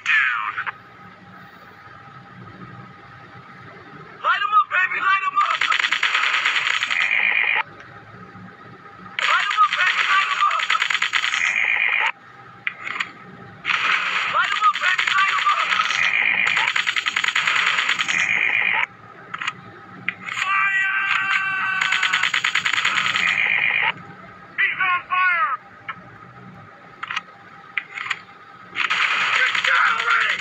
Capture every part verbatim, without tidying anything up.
Light him up, baby, light him up! Light him up, baby, light him up! Light him up, baby, light him up! Fire! He's on fire! Get down already!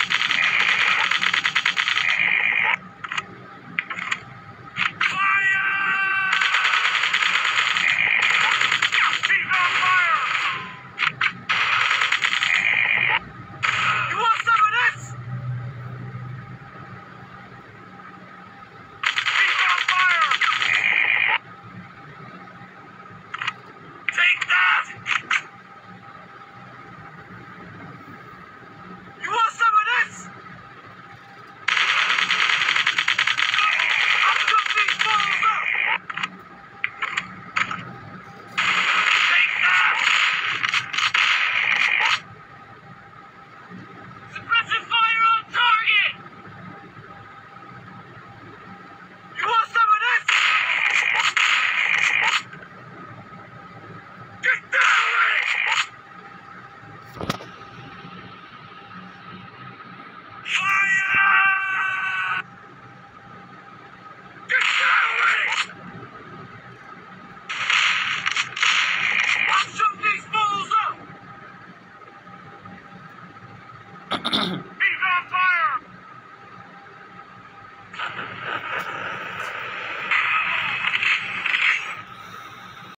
He's on fire!